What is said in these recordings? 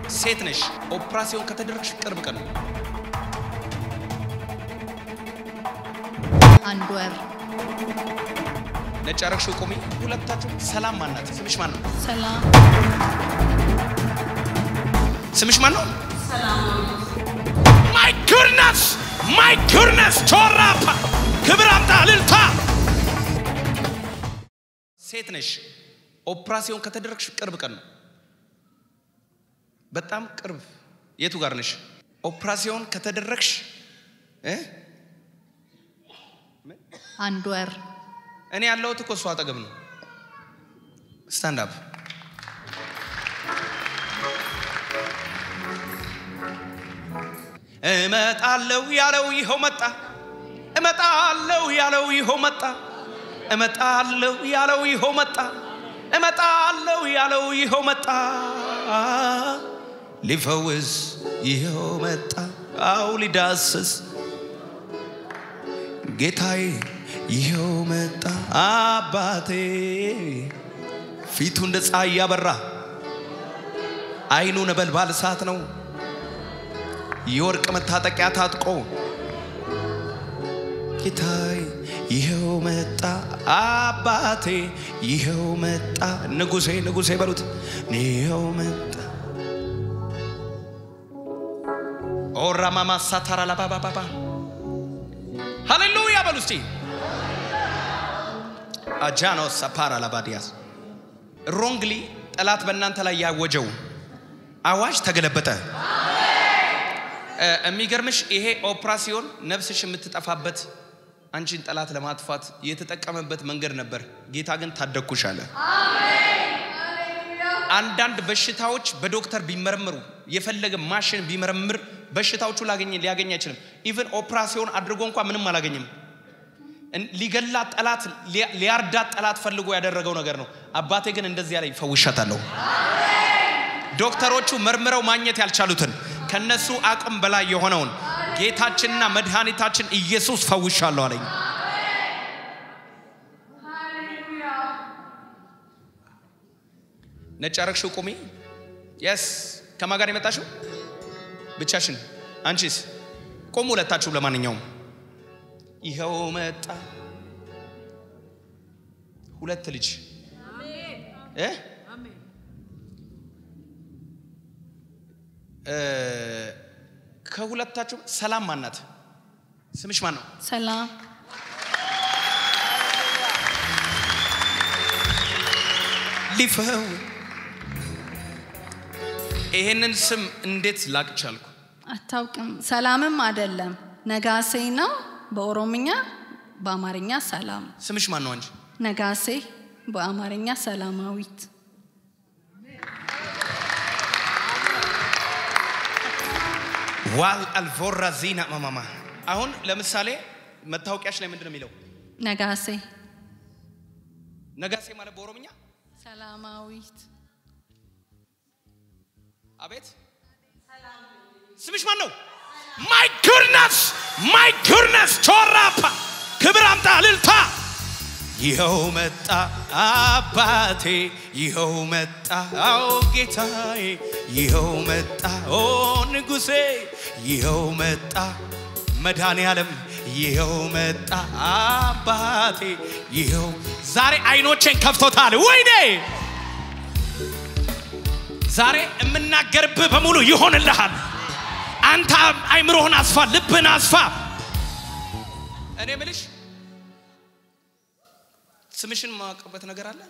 ሴት ነሽ ኦፕራሲዮን ከተደረግሽ ቅርብ ቀን ነው አንድ ወር ነጭ አረግሽው ቆሚ ሁለታችሁ ሰላም ማናት ስምሽ ማን ነው ሰላም ስምሽ ማን ነው ሰላም my goodness ቶራፓ ክብር አምጣ ልልታ ሴት ነሽ ኦፕራሲዮን ከተደረግሽ ቅርብ ቀን ነው በጣም ቅርብ የቱ ጋር ነሽ ኦፕራሲዮን ከተደረግሽ አንድ ወር እኔ ያለሁት እኮ እሷ አጠገብ ነው ስታንድ አፕ እመጣለሁ ያለው ይኸው መጣ እመጣለሁ ያለው ይኸው መጣ እመጣለሁ ያለው ይኸው መጣ እመጣለሁ ያለው ይኸው መጣ ሊፈውስ ይኸው መጣ አው ሊዳስስ ጌታዬ ይኸው መጣ አባቴ ፊቱ እንደ ፀሐይ ያበራ አይኑ ነበልባል እሳት ነው የወርቅ መታጠቂያ ታጥቆ ጌታዬ ይኸው መጣ አባቴ ይኸው መጣ ንጉሴ በሉት ይኸው መጣ ኦራ ማማ ሳታራ ለባባባ ሃሌሉያ በሉስቲ አጃኖ ሳፓራ ለባዲያስ ሮንግሊ ጠላት በእናንተ ላይ ያወጀው አዋጅ ተገለበጠ የሚገርምሽ ይሄ ኦፕራሲዮን ነፍስሽ የምትጠፋበት አንቺን ጠላት ለማጥፋት የተጠቀመበት መንገድ ነበር ጌታ ግን ታደኩሻለ አሜን ሃሌሉያ አንዳንድ በሽታዎች በዶክተር ቢመረመሩ የፈለገ ማሽን ቢመረምር በሽታዎቹ ሊያገኝ አይችልም ኢቭን ኦፕራሲዮን አድርጎ እንኳን ምንም አላገኘም ሊገላ ጠላት ሊያርዳት ጠላት ፈልጎ ያደረገው ነገር ነው አባቴ ግን እንደዚህ ያለ ይፈውሻታለሁ አሜን ዶክተሮቹ መርምረው ማግኘት ያልቻሉትን ከነሱ አቅም በላይ የሆነውን ጌታችንና መድኃኒታችን ኢየሱስ ፈውሻለሁ አለኝ አሜን ሃሌሉያ ነጭ አረግሽው ቆሚ yes ከማን ጋር የመጣሽው ብቻሽን አንቺስ ቆሙ ሁለታችሁ ለማንኛውም ይኸው መጣ ሁለት ልጅ አሜን አሜን ከሁለታችሁ ሰላም ማናት ስምሽ ማን ነው ሰላም ሊፈው ይሄንን ስም እንዴት ላቅቻልኩ አታውቅም ሰላምም አይደለም ነጋሴ ነው በኦሮምኛ በአማርኛ ሰላም ስምሽ ማን ነው አንቺ ነጋሴ በአማርኛ ሰላማዊት ዋል አልፎራዚና ማማማ አሁን ለምሳሌ መታወቂያሽ ላይ ምንድነው የሚለው ነጋሴ ማለት በኦሮምኛ ሰላማዊት አቤት ስምሽ ማን ነው my goodness ቶራፓ ክብር አምጣ ልልታ ይኸው መጣ አባቴ ይኸው መጣ አው ጌታዬ ይኸው መጣ ኦ ንጉሴ ይኸው መጣ መድኃኒዓለም ይኸው መጣ አባቴ ይኸው ዛሬ አይኖቼን ከፍቶታል ወይኔ ዛሬ እምናገርብህ በሙሉ ይሆንልሃል አንተ አይምሮህን አስፋ ልብህን አስፋ እኔ ምልሽ ስምሽን ማቀበት ነገር አለ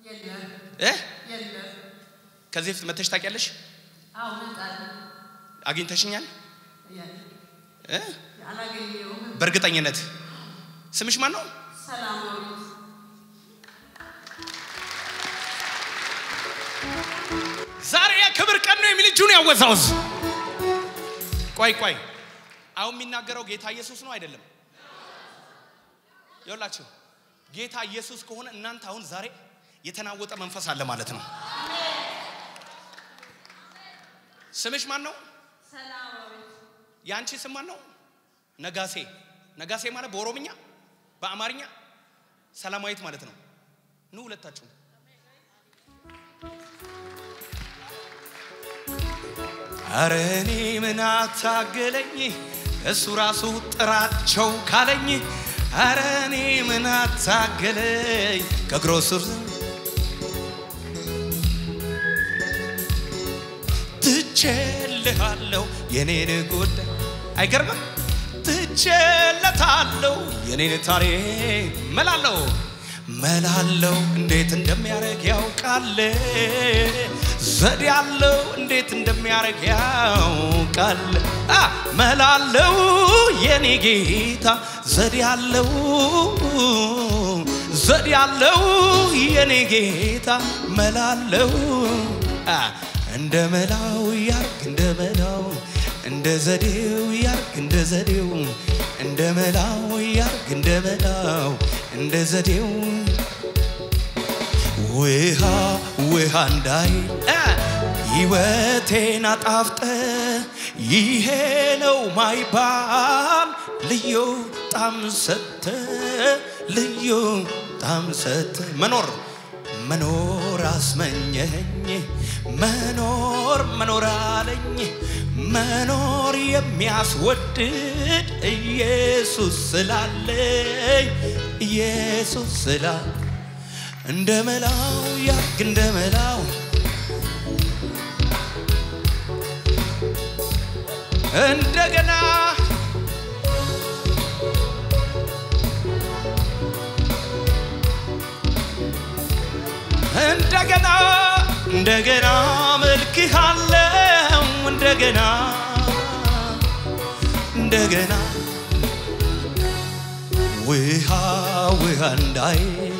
የለም ከዚህ ፍት መተሽ ታውቂያለሽ አው መጣለሁ አግኝተሽኛል አላገኘው በርግጠኝነት ስምሽ ማን ነው ሰላማዊት ዛሬ የክብር ቀን ነው የሚል እጁን ያወዛውዝ ቆይ አሁን የሚናገረው ጌታ ኢየሱስ ነው አይደለም ይኸውላችሁ ጌታ ኢየሱስ ከሆነ እናንተ አሁን ዛሬ የተናወጠ መንፈስ አለ ማለት ነው አሜን ስምሽ ማን ነው ሰላማዊት ያንቺ ስም ማን ነው ነጋሴ ማለት በኦሮምኛ በአማርኛ ሰላማዊት ማለት ነው ኑ ሁለታችሁ አረኔ ምን አታገለኝ እሱ ራሱ ጥራቸው ካለኝ አረኔ ምን አታገለኝ ከግሮስር ትቼልሃለሁ የኔን ጉዳይ አይገርምም ትቼለታለሁ የኔን ታሪክ መላለው እንዴት እንደሚያረግ ያውቃል ዘዴ ያለው እንዴት እንደሚያረግ ያውቃል መላለው የኔ ጌታ ዘዴ ያለው የኔ ጌታ መላለው እንደ መላው ያርግ እንደ መላው እንደ ዘዴው ያርግ እንደ ዘዴው እንደ መላው ያርግ እንደ መላው እንደ ዘዴው ውሃ እንዳይ ሕይወቴን አጣፍጠ ይሄ ነው ማይባል ልዩ ጣም ሰተ መኖር አስመኘኝ መኖር አለኝ መኖር የሚያስወድድ ኢየሱስ ስላለኝ ኢየሱስ ስላለ እንደ መላው ያርግ እንደ መላው እንደገና መልክሃለው እንደገና ውሃ እንዳይ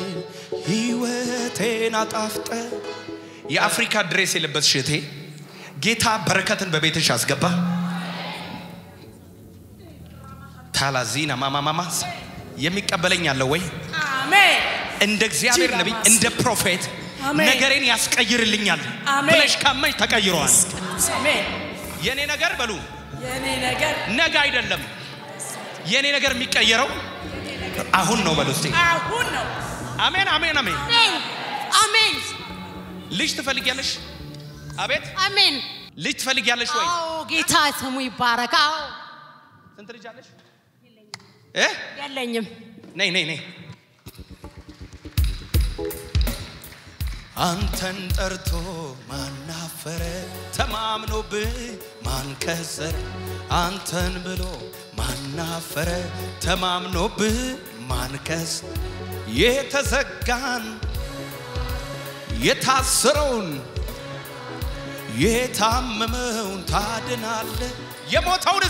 ሕይወቴን አጣፍጠ የአፍሪካ ድሬስ የለበስሽ እህቴ ጌታ በረከትን በቤትሽ አስገባ ታላዚና ማማማማስ የሚቀበለኝ አለ ወይ አሜን እንደ እግዚአብሔር ነብይ እንደ ፕሮፌት ነገሬን ያስቀይርልኛል ብለሽ ካመንሽ ተቀይሯል አሜን የኔ ነገር በሉ የኔ ነገር ነገ አይደለም የኔ ነገር የሚቀየረው አሁን ነው በሉ እስቲ አሁን ነው አሜን አሜን አሜን አሜን ልጅ ትፈልጊያለሽ አቤት አሜን ልጅ ትፈልጊያለሽ ወይ አዎ ጌታ ስሙ ይባረክ አዎ ስንት ልጅ አለሽ የለኝም ነይ አንተን ጠርቶ ማናፈረ ተማምኖብህ ማን ከሰረ አንተን ብሎ ማናፈረ ተማምኖብህ ማን ከሰረ የተዘጋን የታሰረውን የታመመውን ታድናለ የሞተውን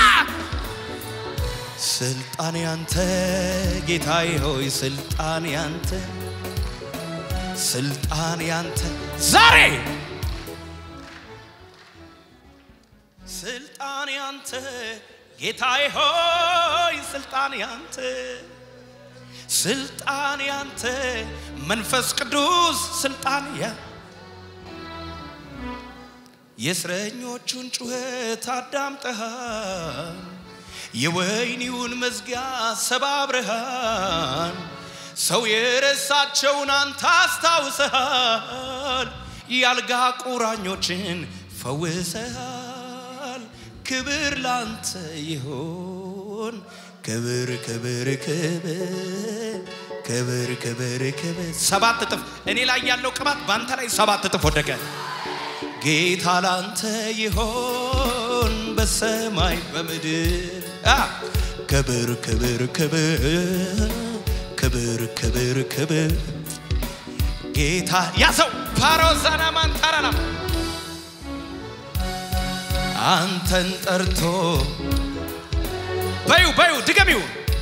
ስልጣን ያንተ ጌታዬ ሆይ ስልጣን ያንተ ዛሬ ስልጣን ያንተ ጌታዬ ሆይ ስልጣን ያንተ መንፈስ ቅዱስ ስልጣን የእስረኞቹን ጩኸት አዳምጠሃል የወይኒውን መዝጊያ ሰባብረሃል ሰው የረሳቸውን አንተ አስታውሰሃል ያልጋ ቁራኞችን ፈውሰሃል ክብር ላንተ ይሁን ክብር ሰባት እጥፍ እኔ ላይ ያለው ቅባት ባንተ ላይ ሰባት እጥፍ ወደቀ ጌታ ላንተ ይሁን በሰማይ በምድር ክብር ጌታ ያዘው ፓሮዛና ማንታራና አንተን ጠርቶ በዩ ድገሚው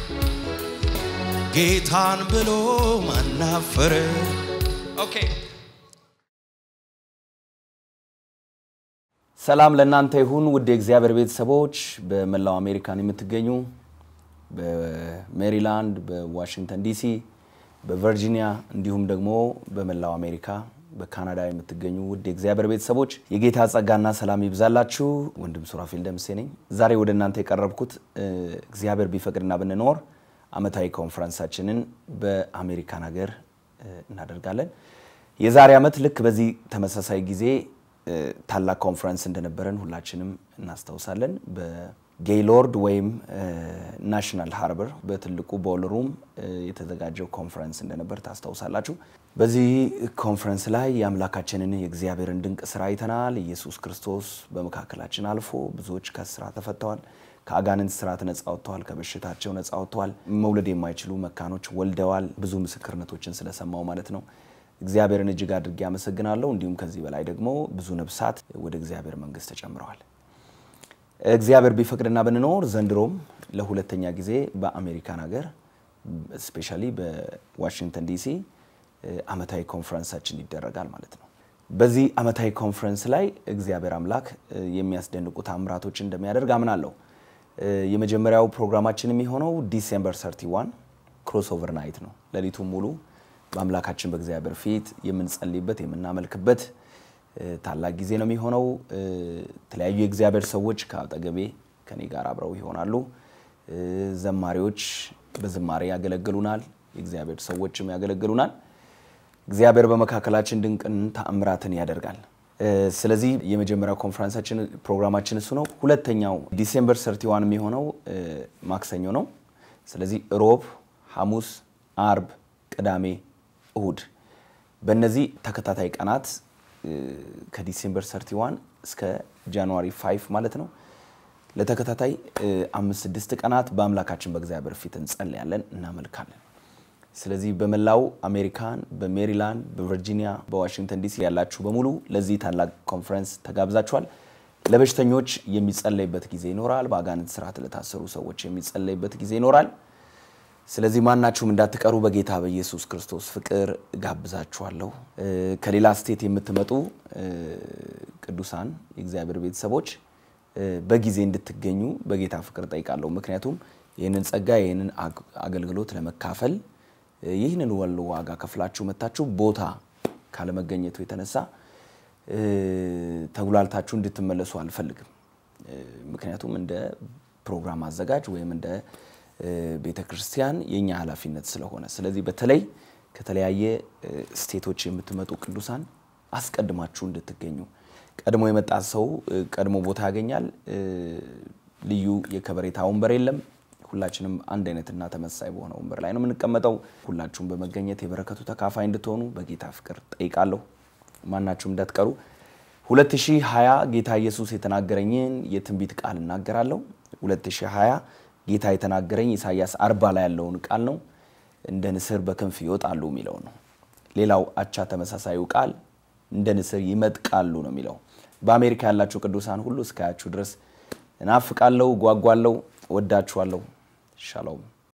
ጌታን ብሎ ማናፈረ ኦኬ ሰላም ለእናንተ ይሁን ውድ የእግዚአብሔር ቤተሰቦች በመላው አሜሪካን የምትገኙ በሜሪላንድ በዋሽንግተን ዲሲ በቨርጂኒያ እንዲሁም ደግሞ በመላው አሜሪካ በካናዳ የምትገኙ ውድ የእግዚአብሔር ቤተሰቦች የጌታ ጸጋና ሰላም ይብዛላችሁ ወንድም ሱራፊል ደምሴ ነኝ ዛሬ ወደ እናንተ የቀረብኩት እግዚአብሔር ቢፈቅድና ብንኖር አመታዊ ኮንፈረንሳችንን በአሜሪካን ሀገር እናደርጋለን የዛሬ አመት ልክ በዚህ ተመሳሳይ ጊዜ ታላቅ ኮንፈረንስ እንደነበረን ሁላችንም እናስታውሳለን በጌይሎርድ ወይም ናሽናል ሃርበር በትልቁ ቦልሩም የተዘጋጀው ኮንፈረንስ እንደነበር ታስታውሳላችሁ በዚህ ኮንፈረንስ ላይ ያምላካችንን የእግዚአብሔርን ድንቅ ስራ አይተናል ኢየሱስ ክርስቶስ በመካከላችን አልፎ ብዙዎች ከስራ ተፈተዋል ከአጋንንት ስራት ነፃ ወጥተዋል ከበሽታቸው ነፃ ወጥተዋል መውለድ የማይችሉ መካኖች ወልደዋል ብዙ ምስክርነቶችን ስለሰማው ማለት ነው እግዚአብሔርን እጅግ አድርጌ አመሰግናለሁ እንዲሁም ከዚህ በላይ ደግሞ ብዙ ነፍሳት ወደ እግዚአብሔር መንግስት ተጨምረዋል እግዚአብሔር ቢፈቅድና በእንኖር ዘንድሮም ለሁለተኛ ጊዜ በአሜሪካን ሀገር ስፔሻሊ በዋሽንግተን ዲሲ አመታዊ ኮንፈረንሳችን ይደረጋል ማለት ነው በዚህ አመታዊ ኮንፈረንስ ላይ እግዚአብሔር አምላክ የሚያስደንቁ ታምራቶች እንደሚያደርግ አምናለሁ የመጀመሪያው ፕሮግራማችን የሚሆነው ዲሴምበር 31 ክሮስኦቨር ናይት ነው ለሊቱ ሙሉ በአምላካችን በእግዚአብሔር ፊት የምንጸልይበት የምናመልክበት ታላቅ ጊዜ ነው የሚሆነው ተለያዩ የእግዚአብሔር ሰዎች ከአጠገቤ ከኔ ጋር አብረው ይሆናሉ ዘማሪዎች በዝማሬ ያገለግሉናል የእግዚአብሔር ሰዎችም ያገለግሉናል እግዚአብሔር በመካከላችን ድንቅን ተአምራትን ያደርጋል ስለዚህ የመጀመሪያው ኮንፈረንሳችን ፕሮግራማችን እሱ ነው ሁለተኛው ዲሴምበር 31 የሚሆነው ማክሰኞ ነው ስለዚህ ሮብ ሐሙስ አርብ ቅዳሜ እሁድ በእነዚህ ተከታታይ ቀናት ከዲሴምበር 31 እስከ ጃንዋሪ 5 ማለት ነው ለተከታታይ 5-6 ቀናት በአምላካችን በእግዚአብሔር ፊት እንጸልያለን እናመልካለን ስለዚህ በመላው አሜሪካን በሜሪላንድ በቨርጂኒያ በዋሽንግተን ዲሲ ያላችሁ በሙሉ ለዚህ ታላቅ ኮንፈረንስ ተጋብዛችኋል ለበሽተኞች የሚጸለይበት ጊዜ ይኖራል በአጋንንት ስራት ለታሰሩ ሰዎች የሚጸለይበት ጊዜ ይኖራል ስለዚህ ማናችሁም እንዳትቀሩ በጌታ በኢየሱስ ክርስቶስ ፍቅር ጋብዛችኋለሁ ከሌላ ስቴት የምትመጡ ቅዱሳን የእግዚአብሔር ቤተሰቦች በጊዜ እንድትገኙ በጌታ ፍቅር ጠይቃለሁ ምክንያቱም ይሄንን ጸጋ ይሄንን አገልግሎት ለመካፈል ይሄንን ዋጋ ከፍላችሁ መጣችሁ ቦታ ካለ መገኘቱ የተነሳ ተጉላልታችሁ እንድትመለሱ አልፈልግም ምክንያቱም እንደ ፕሮግራም አዘጋጅ ወይም እንደ ቤተክርስቲያን የኛ ኃላፊነት ስለሆነ ስለዚህ በተለይ ከተለያየ ስቴቶች የምትመጡ ቅዱሳን አስቀድማችሁ እንድትገኙ ቀድሞ የመጣ ሰው ቀድሞ ቦታ ያገኛል ልዩ የከበሬታ ወንበር የለም ሁላችንም አንድ አይነትና ተመሳሳይ በሆነ ወንበር ላይ ነው የምንቀመጠው ሁላችሁም በመገኘት የበረከቱ ተካፋይ እንድትሆኑ በጌታ ፍቅር ጠይቃለሁ ማናችሁም እንዳትቀሩ 2020 ጌታ ኢየሱስ የተናገረኝን የትንቢት ቃል እናገራለሁ 2020 ጌታ የተናገረኝ ኢሳይያስ 40 ላይ ያለውን ቃል ነው እንደ ንስር በክንፍ ይወጣሉ የሚለው ነው ሌላው አቻ ተመሳሳዩ ቃል እንደ ንስር ይመጥቃሉ ነው የሚለው በአሜሪካ ያላችሁ ቅዱሳን ሁሉ እስካያችሁ ድረስ እናፍቃለሁ ጓጓለሁ ወዳችኋለሁ ሻሎም